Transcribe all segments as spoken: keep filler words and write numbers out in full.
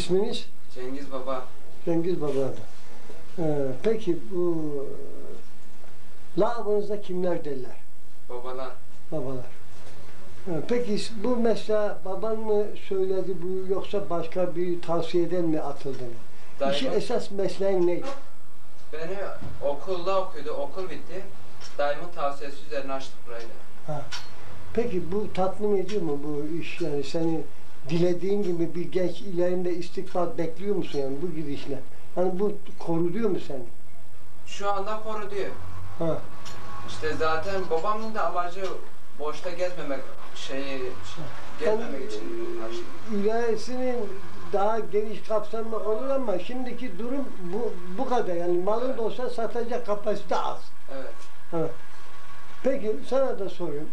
İsminiz? Cengiz Baba. Cengiz Baba. Ee, peki bu lakabınızda kimler derler? Babalar. Babalar. Ee, peki bu mesela baban mı söyledi bu yoksa başka bir tavsiyeden mi atıldı? Daima, İşi esas mesleğin ne? Beni okulda okuyordu, okul bitti. Dayımın tavsiyesi üzerine açtık burayı da. Ha. Peki bu tatmin ediyor mu bu iş yani seni dilediğin gibi bir genç ilerinde istikbal bekliyor musun yani bu gidişle? Hani bu koruyor mu seni? Şu anda koruyor. Ha. İşte zaten babamın da amacı boşta gezmemek, şeyi gezmemek Yani, için açtık. İlerisinin daha geniş kapsamlı olur ama şimdiki durum bu bu kadar yani malın Evet. da olsa satacak kapasite az. Evet. Ha. Peki sana da sorayım.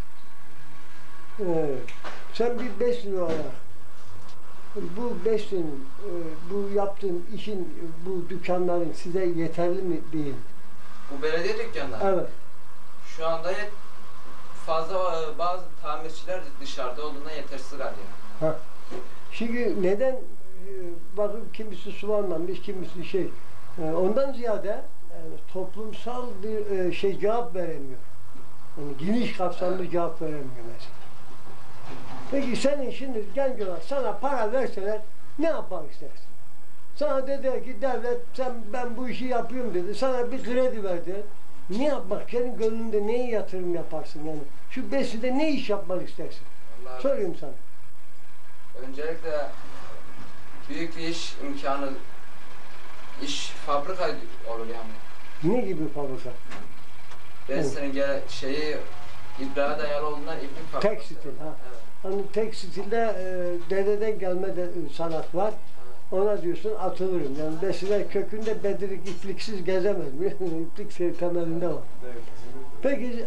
Ee, sen bir besli olarak bu beslinin, e, bu yaptığın işin, bu dükkanların size yeterli mi değil? Bu belediye dükkanları. Evet. Şu anda yet fazla e, bazı tamirciler dışarıda olduğundan yetersiz kalıyor. Ha. Şimdi neden e, bakın kimisi sulanmamış, kimisi şey. E, ondan ziyade yani toplumsal bir e, şey cevap veremiyor. Yani geniş kapsamlı Evet. cevap veremiyor mesela. Peki senin şimdi genç olarak sana para verseler ne yapmak istersin? Sana dediler ki devlet sen ben bu işi yapıyorum dedi. Sana bir kredi verdi. Ne yapmak? Senin gönlünde neye yatırım yaparsın yani? Şu beside ne iş yapmak istersin? Vallahi Sorayım sana. öncelikle büyük bir iş imkanı, iş fabrika olur yani. Ne gibi fabrika? Beslenin gel şeyi ibraya dayalı olduğundan iplik fabrikası. Tekstil ha. Evet. Hani tekstilde e, dededen gelme de, e, sanat var. Evet. Ona diyorsun atılırım. Yani besile kökünde bedirik ipliksiz gezemez. İplik şey temelinde var. Peki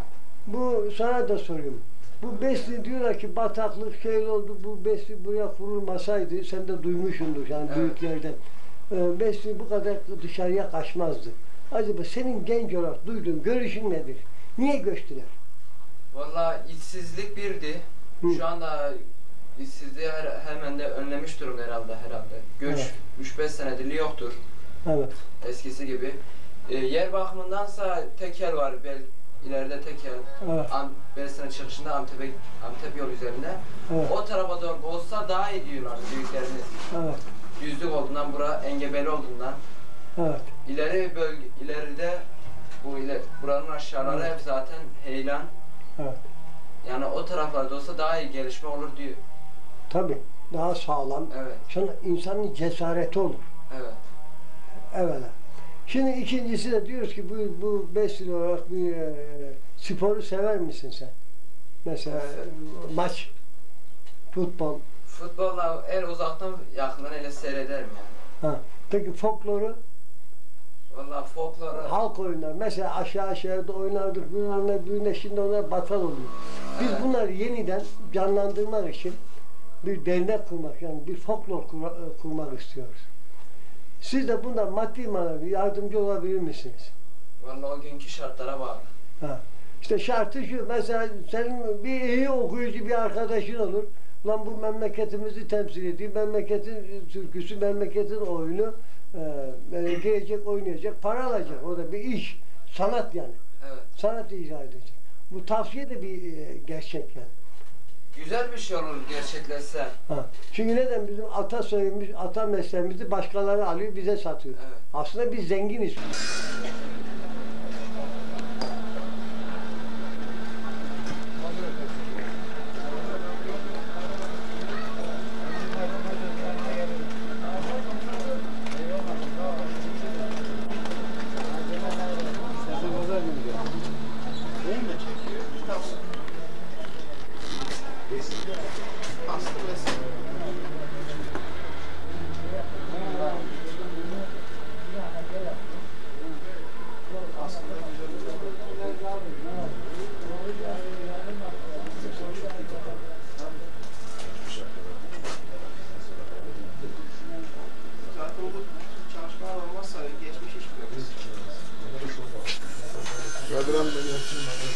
bu sana da soruyorum. Bu besli diyorlar ki bataklık şey oldu, bu besli buraya kurulmasaydı, sen de duymuşsundur yani Evet. büyüklerden. Ee, besli bu kadar dışarıya kaçmazdı. Acaba senin genç olarak duyduğun görüşün nedir? Niye göçtüler? Vallahi işsizlik birdi. Hı. Şu anda işsizliği her, hemen de önlemiş durumda herhalde herhalde. Göç Evet. üç beş senedir yoktur Evet. eskisi gibi. E, yer bakımındansa tekel var belki ileride tekel. Evet. An, Bersene çıkışında Antep, Antep yol üzerinde. Evet. O tarafa doğru olsa daha iyi diyorlar büyüklerimiz. Evet. Düzlük olduğundan, bura engebeli olduğundan. Evet. İleri bölge, ileride bu ile, buranın aşağıları Evet. hep zaten heyelan. Evet. Yani o taraflarda olsa daha iyi gelişme olur diyor. Tabii. Daha sağlam. Evet. Sonra insanın cesareti olur. Evet. Evet. Şimdi ikincisi de diyoruz ki bu, bu beş yıl olarak bir e, sporu sever misin sen? Mesela e, maç, futbol. Futbolla en uzaktan yakından ele seyrederim yani. Ha. Peki folkloru, Vallahi folkloru halk oyunlar. Mesela aşağı aşağıda oynardık, bunlarla büyüne şimdi onlar batal oluyor. Biz Evet. bunları yeniden canlandırmak için bir dernek kurmak, yani bir folklor kur, kurmak istiyoruz. Siz de bundan maddi manevi yardımcı olabilir misiniz? vallahi o günkü şartlara bağlı. Ha. İşte şartı şu, mesela senin bir iyi okuyucu bir arkadaşın olur. Lan bu memleketimizi temsil ediyor, memleketin türküsü, memleketin oyunu e, gelecek, oynayacak, para alacak. O da bir iş, sanat yani. Evet. Sanat icra edecek. Bu tavsiye de bir e, gerçek yani. Güzel bir şey olur gerçekleşse. Ha. Çünkü neden bizim ata soyumuz, ata mesleğimizi başkaları alıyor, bize satıyor. Evet. Aslında biz zenginiz. Zaten bu çalışmalar olmazsa geçmiş hiç bilmiyoruz. Kadran beni yapayım.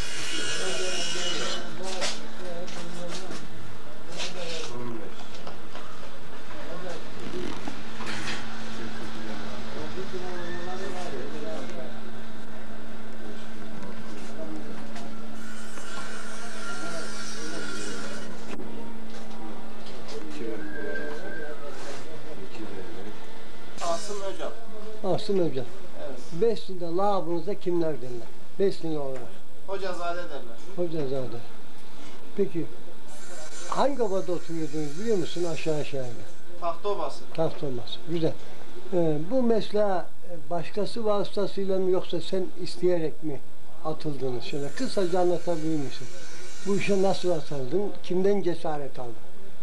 Asım Hocam. Evet. Besni'de lağabınıza kimler derler? Besni'li olarak. Hocazade derler. Hocazade. Peki hangi obada oturuyordunuz biliyor musun aşağı aşağıya? Tahtobası. Tahtolmaz. Güzel. Ee, bu mesleğe başkası vasıtasıyla mı yoksa sen isteyerek mi atıldınız? Şöyle kısaca anlatabilir misin? Bu işe nasıl atıldın? Kimden cesaret aldın?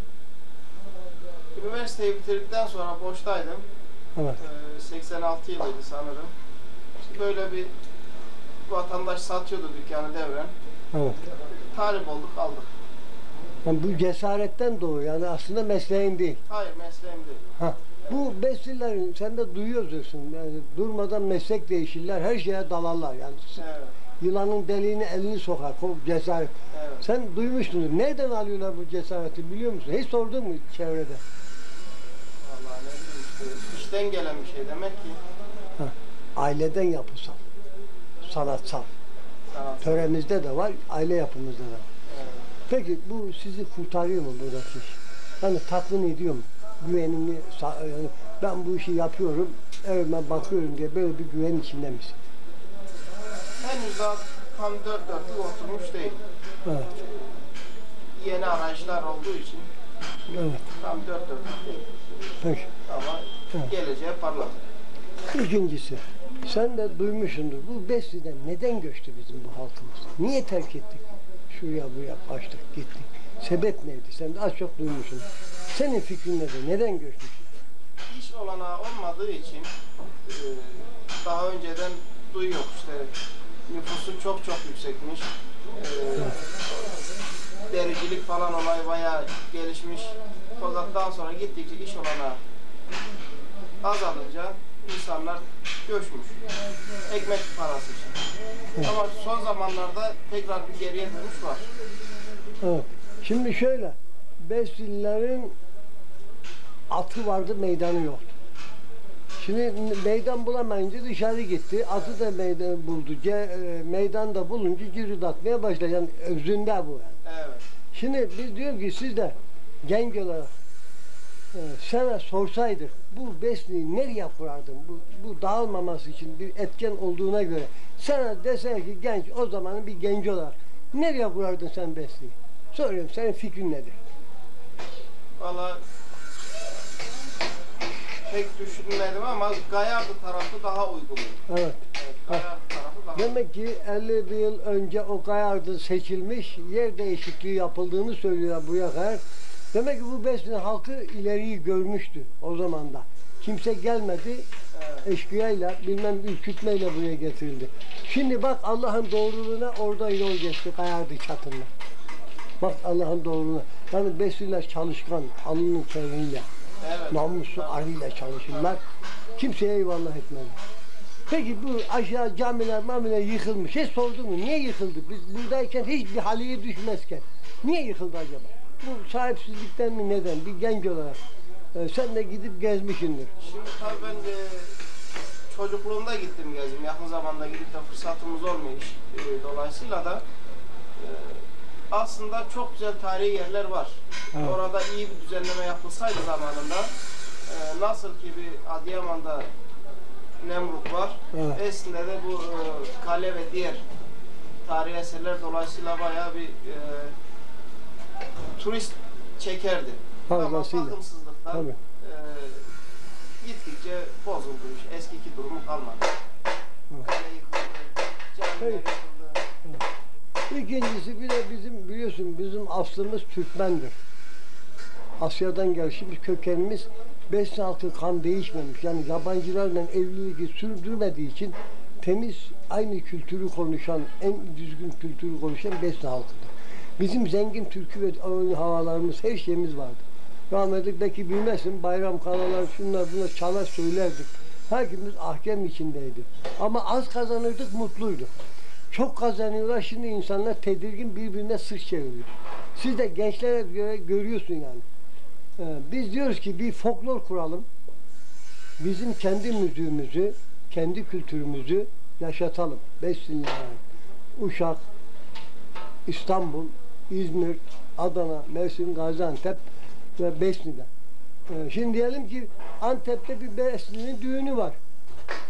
Üniversiteyi bitirdikten sonra boştaydım. Evet. Ee, seksen altı yılıydı sanırım. İşte böyle bir vatandaş satıyordu dükkanı devren. Evet. Talip olduk, aldık. Yani bu cesaretten doğuyor. Yani aslında mesleğin değil. Hayır, mesleğim değil. Ha. Bu beslilerin sen de duyuyorsun. Yani durmadan meslek değişirler. Her şeye dalarlar. Yani Evet. yılanın deliğine elini sokar. O cesaret. Evet. Sen duymuşsundur. Nereden alıyorlar bu cesareti biliyor musun? Hiç sordun mu çevrede? Vallahi ne bileyim işte. İşten gelen bir şey demek ki. Ha. Aileden yapısal. Sanatsal. Sanat. Töremizde de var, aile yapımızda da var. Evet. Peki bu sizi kurtarıyor mu buradaki iş? Hani tatmin ediyor mu? Güvenini, sa- yani ben bu işi yapıyorum, evime bakıyorum diye böyle bir güven içinde misin? Henüz daha tam dört dörtlük oturmuş değil. Evet, Yeni arayışlar olduğu için evet. tam dört dörtlük değil. Peki. Ama Evet. geleceğe parlak. İkincisi, sen de duymuşsundur. Bu Besli'den neden göçtü bizim bu halkımız? Niye terk ettik? Şuraya buraya kaçtık, gittik. Sebep neydi? Sen de az çok duymuşsun. Senin fikrin nedir? Neden göçtük? İş olanağı olmadığı için e, daha önceden duyuyor işte nüfusu çok çok yüksekmiş. E, dericilik falan olay bayağı gelişmiş. Fakat sonra gittikçe iş olanağı azalınca insanlar göçmüş. Ekmek parası için. Ama son zamanlarda tekrar bir geriye dönüş var. Evet. Şimdi şöyle, Beslilerin atı vardı, meydanı yoktu. Şimdi meydan bulamayınca dışarı gitti. Atı da meydan buldu. Ce, e, meydanda bulunca cirit atmaya başladı. Yani özünde bu. Yani. Evet. Şimdi biz diyorum ki siz de genç olarak e, sana sorsaydık bu Besli'yi nereye kurardın? Bu, bu dağılmaması için bir etken olduğuna göre sana desen ki genç o zamanın bir genç olarak nereye kurardın sen Besli'yi? Soruyorum senin fikrin nedir? Valla pek düşünmedim ama Gayardı tarafı daha uygun. Evet. Evet, Gayardı tarafı daha Demek ki elli bir yıl önce o Gayardı seçilmiş, yer değişikliği yapıldığını söylüyor buraya kadar. Demek ki bu Besni halkı ileriyi görmüştü o zaman da. Kimse gelmedi, Evet. eşkıyayla, bilmem ürkütmeyle buraya getirildi. Şimdi bak Allah'ın doğruluğuna orada yol geçti Gayardı çatında. Bak Allah'ın doğruluğuna. Yani Besniler çalışkan, alnının teriyle, Evet. namuslu arıyla çalışırlar. Kimseye eyvallah etmez. Peki bu aşağı camiler, mamiler yıkılmış. Hiç sordun mu? Niye yıkıldı? Biz buradayken hiçbir haliye düşmezken. Niye yıkıldı acaba? Bu sahipsizlikten mi neden? Bir genç olarak. Ee, sen de gidip gezmişsindir. Şimdi tabii ben de çocukluğumda gittim gezdim. Yakın zamanda gidip de fırsatımız olmuyor iş e, dolayısıyla da e, aslında çok güzel tarihi yerler var. Evet. Orada iyi bir düzenleme yapılsaydı zamanında e, nasıl ki bir Adıyaman'da Nemrut var. Evet. Esinde de bu e, kale ve diğer tarihi eserler dolayısıyla bayağı bir e, turist çekerdi. Fazlasıyla. Ama bakımsızlıktan Tabii. e, gittikçe bozuldu iş. Eskiki durumu kalmadı. Evet. Kale yıkıldı, camiler Evet. yıkıldı. İkincisi bir de bizim biliyorsun bizim aslımız Türkmendir. Asya'dan gelişimiz kökenimiz Besni halkı kan değişmemiş. Yani yabancılarla evliliği sürdürmediği için temiz aynı kültürü konuşan, en düzgün kültürü konuşan Besni halkıdır. Bizim zengin türkü ve oyun havalarımız, her şeyimiz vardı. Rahmetli belki bilmezsin, bayram kalalar, şunlar bunlar çalar söylerdik. Herkimiz ahkam içindeydi. Ama az kazanırdık, mutluyduk. Çok kazanıyorlar, şimdi insanlar tedirgin birbirine sırt çeviriyor. Siz de gençlere göre görüyorsun yani. Ee, biz diyoruz ki bir folklor kuralım. Bizim kendi müziğimizi, kendi kültürümüzü yaşatalım. Besniler, Uşak, İstanbul, İzmir, Adana, Mersin, Gaziantep ve Besni'de. Ee, şimdi diyelim ki Antep'te bir Besni'nin düğünü var.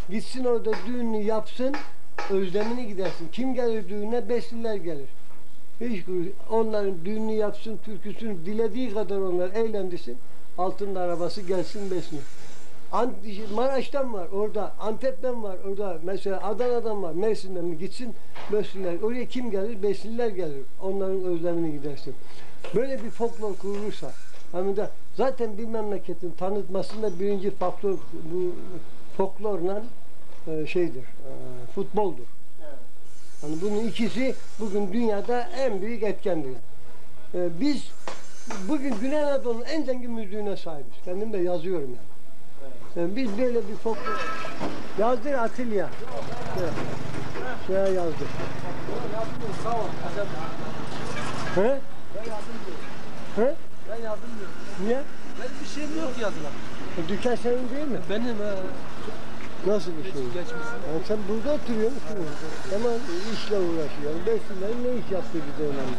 Gitsin orada düğünü yapsın, özlemini gidersin. Kim gelir düğüne? Besliler gelir. Hiç onların düğünü yapsın, türküsünü dilediği kadar onlar eğlendirsin. Altında arabası gelsin besliyor. Maraş'tan var orada, Antep'ten var orada, mesela Adana'dan var, Mersin'den mi gitsin Besliler. Oraya kim gelir? Besliler gelir. Onların özlemini gidersin. Böyle bir folklor kurulursa, hem de zaten bir memleketin tanıtmasında birinci faktör bu folklorla e, şeydir, e, futboldur. Evet. Yani bunun ikisi bugün dünyada en büyük etkendir. E, biz bugün Güney Anadolu'nun en zengin müziğine sahibiz. Kendim de yazıyorum yani. Yani biz böyle bir folklor yazdır Atilla. Evet. Şuraya yazdır. Sağ ol. He? Ben yardım diyorum. He? Ben yardım diyorum. Niye? Benim bir şeyim yok yazılan. E, dükkan senin değil mi? Benim he. Nasıl bir şey? Geçmişsin. Yani sen burada oturuyor musun? Tamam, işle uğraşıyor. Besinlerin ne iş yaptığı bize önemli.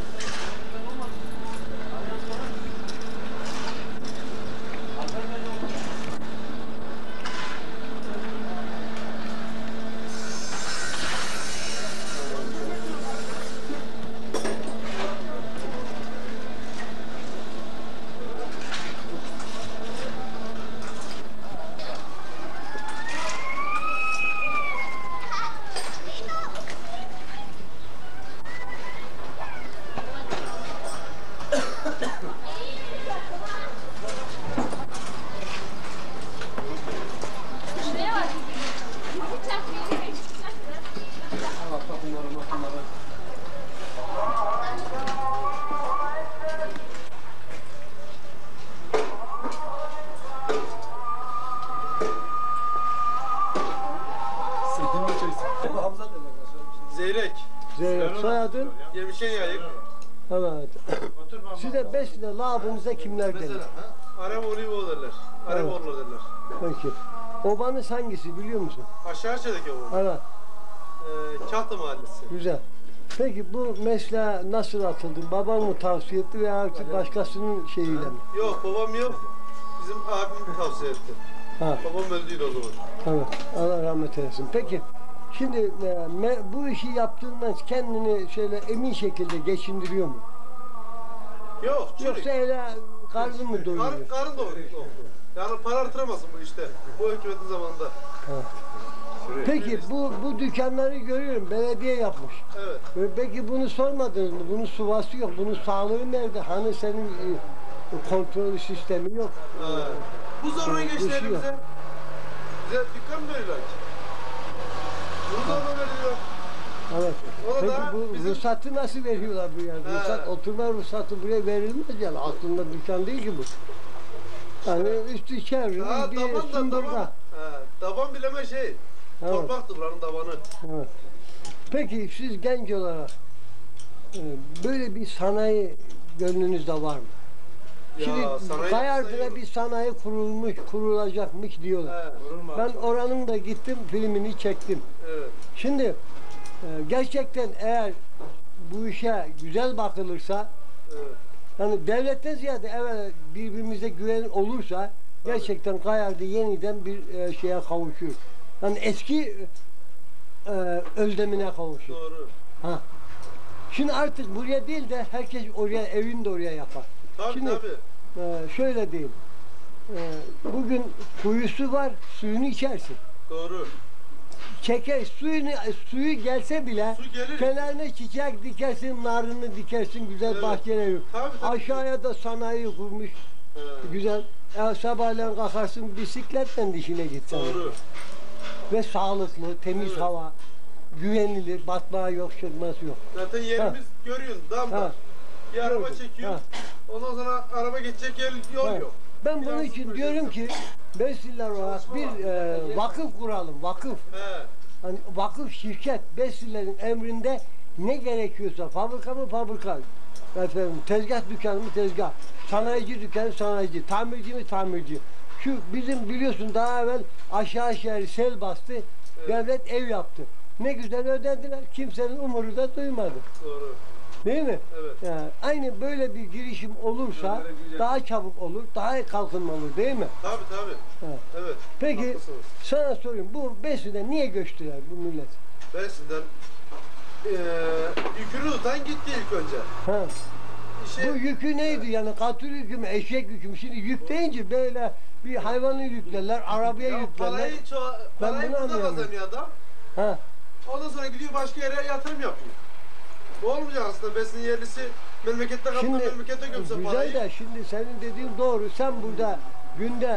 Zeyrek. Zeynep soyadın? Yemişen yayık. Evet. Size beş lira labınıza kimler gelir? Arap Olivo derler. Arap Evet. Orlu derler. Peki. Obanız hangisi biliyor musun? Aşağı çedeki o. Evet. Ee, Kahta Mahallesi. Güzel. Peki bu mesleğe nasıl atıldın? Baban mı tavsiye etti veya artık başkasının şeyiyle mi? Yok babam yok. Bizim abim tavsiye etti. Ha, Babam öldüydü o zaman. evet. Allah rahmet eylesin. Peki, şimdi e, me, bu işi yaptığından kendini şöyle emin şekilde geçindiriyor mu? Yok çürük. Yoksa öyle karnın mı doyuruyor? Karın, karın doyuruyor. Yani para artıramazsın bu işte. Bu hükümetin zamanında. Evet. Peki bu bu dükkanları görüyorum, belediye yapmış. Evet. Ve peki bunu sormadınız mı? Bunun suvası yok, bunun sağlığı nerede? Hani senin e, kontrol sistemi yok. Ha. Bu zoruna Şey, geçti düşüyor. elimize. Bize dükkan veriyorlar ki. Bunu zoruna veriliyor. Evet. O da Peki bu bizim- ruhsatı nasıl veriyorlar bu yerde? He. Ruhsat, oturma ruhsatı buraya verilmez yani. Aslında dükkan değil ki bu. Yani üstü çevrili Ha, bir daban da sundurda. daban. Ha, daban bileme şey. Evet. Torpaktır buranın dabanı. Evet. Peki siz genç olarak e, böyle bir sanayi gönlünüzde var mı? Ya, Şimdi sanayi Kayardı'da sayıyorum. bir sanayi kurulmuş, kurulacakmış diyorlar. He, Ben oranın da gittim, filmini çektim. evet. Şimdi e, gerçekten eğer bu işe güzel bakılırsa, Evet. yani devletten ziyade evvel birbirimize güven olursa gerçekten Kayardı yeniden bir e, şeye kavuşur. Yani eski e, özlemine kavuşur. Doğru. Ha. Şimdi artık buraya değil de herkes oraya, evini de oraya yapar. Tabii Şimdi tabii. e, şöyle diyeyim. E, bugün kuyusu var, suyunu içersin. Doğru. Çeker, suyunu, suyu gelse bile Su gelir. kenarına çiçek dikersin, narını dikersin, güzel Evet. bahçeler. Tabii, tabii. Aşağıya da sanayi kurmuş, He, güzel. E, sabahleyin kalkarsın bisikletle dişine gitsen. doğru. Ve sağlıklı, temiz Evet. hava, güvenilir, batmağı yok, çökmesi yok. Zaten yerimiz görüyorsun damda. Ha. Bir araba Gördüm. çekiyor. Ha. Ondan sonra araba geçecek yer yol Evet. yok. Ben bunun Biraz için böyle diyorum ki Besiller olarak bir e, vakıf kuralım, vakıf. He. Hani vakıf şirket Besillerin emrinde ne gerekiyorsa fabrika mı fabrika, efendim tezgah dükkanı mı tezgah, sanayici dükkanı sanayici, tamirci mi tamirci. Şu bizim biliyorsun daha evvel aşağı şehri sel bastı, devlet ev yaptı. Ne güzel ödendiler, kimsenin umuru da duymadı. Doğru. Değil mi? Evet. Yani aynı böyle bir girişim olursa Gönderebilecek. daha çabuk olur, daha iyi kalkınma olur değil mi? Tabii tabii. Evet. Evet. Peki Haklısınız. sana sorayım, bu Besü'de niye göçtüler bu millet? Besi'den eee yükünü tutan gitti ilk önce. Ha. İşi, Bu yükü neydi yani, katır yükü mü, eşek yükü mü? Şimdi yük deyince böyle bir hayvanı yüklerler, arabaya ya yüklerler. parayı, ço- Ben parayı bunu burada anlayamıyorum. kazanıyor adam. Ha. Ondan sonra gidiyor başka yere yatırım yapıyor. Bu olmayacak aslında. Besin yerlisi memlekette kaldı, Şimdi memlekette gömse güzel parayı. de şimdi senin dediğin doğru. Sen burada günde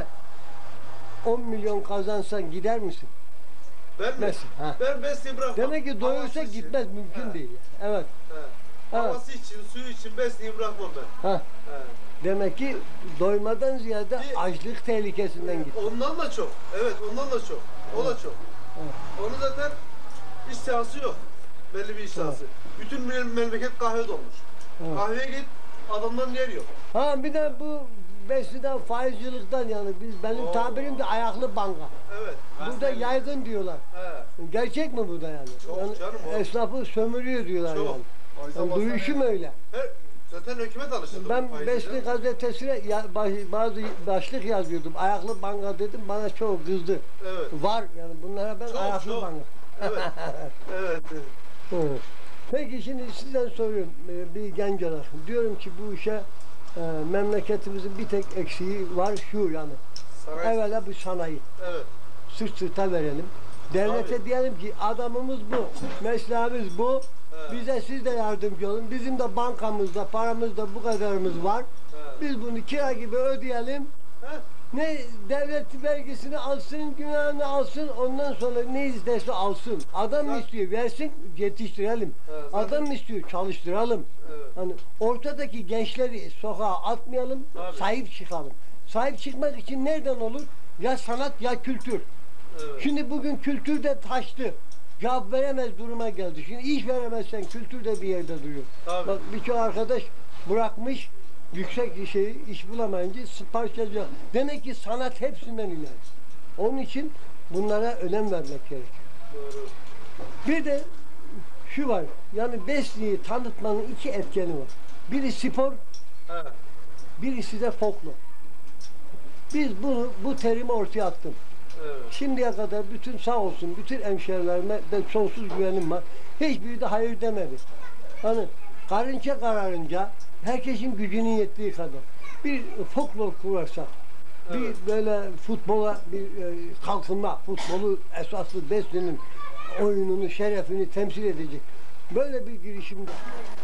on milyon kazansan gider misin? Ben mi? Mesela, ha. Ben besleyi bırakmam. Demek ki doyursa Havası için. gitmez, mümkün He, değil. Evet. he. Evet. Havası için, suyu için besleyi bırakmam ben. Ha. He. Demek ki doymadan ziyade Bir- açlık tehlikesinden gitti. Ondan da çok. Evet, ondan da çok. O da çok. Evet. Onun zaten iş sahası yok. Belli bir iş sahası. Bütün mem- memleket kahve dolmuş. Evet. Kahveye git, adamların yer yok. Ha bir de bu Besü'den faizcilikten yani biz benim Oo. tabirim de ayaklı banka. Evet. Burada yaygın diyorlar. He. Gerçek mi bu da yani? Çok yani canım o. esnafı sömürüyor diyorlar Çok. yani. yani duyuşum öyle. Her, zaten hükümet alıştırdı. Ben bu faizi Besli de. gazetesine ya, baş- bazı başlık yazıyordum. Ayaklı banka dedim, bana çok kızdı. Evet. Var yani bunlara ben Çok, ayaklı çok. banka. Evet. evet. Hı. Peki şimdi sizden soruyorum e, bir genç olarak. Diyorum ki bu işe e, memleketimizin bir tek eksiği var şu yani. Saray. Evvela bu sanayi. Evet. Sırt sırta verelim. Devlete Tabii. diyelim ki adamımız bu, mesleğimiz bu. Evet. Bize siz de yardımcı olun. Bizim de bankamızda paramızda bu kadarımız var. Evet. Biz bunu kira gibi ödeyelim. Heh. Ne devlet vergisini alsın, günahını alsın, ondan sonra ne isterse alsın. Adam mı Zaten- istiyor, versin, yetiştirelim. Evet, zaten- Adam mı istiyor, çalıştıralım. Evet. Hani ortadaki gençleri sokağa atmayalım, Tabii. sahip çıkalım. Sahip çıkmak için nereden olur? Ya sanat ya kültür. Evet. Şimdi bugün kültür de taştı. Cevap veremez duruma geldi. Şimdi iş veremezsen kültür de bir yerde duruyor. Tabii. Bak birçok arkadaş bırakmış, yüksek şeyi iş bulamayınca parçalıyor. Demek ki sanat hepsinden ileri. Onun için bunlara önem vermek gerekiyor. Doğru. Bir de şu var, yani Besni'yi tanıtmanın iki etkeni var. Biri spor, He. birisi de folklor. Biz bunu, bu terimi ortaya attım. Evet. Şimdiye kadar bütün sağ olsun, bütün hemşehrilerime de sonsuz güvenim var. Hiçbiri de hayır demedi. Hani karınca kararınca, herkesin gücünün yettiği kadar bir folklor kurarsak, Evet. bir böyle futbola bir e, kalkınma, futbolu esaslı Besni'nin oyununu, şerefini temsil edecek böyle bir girişimde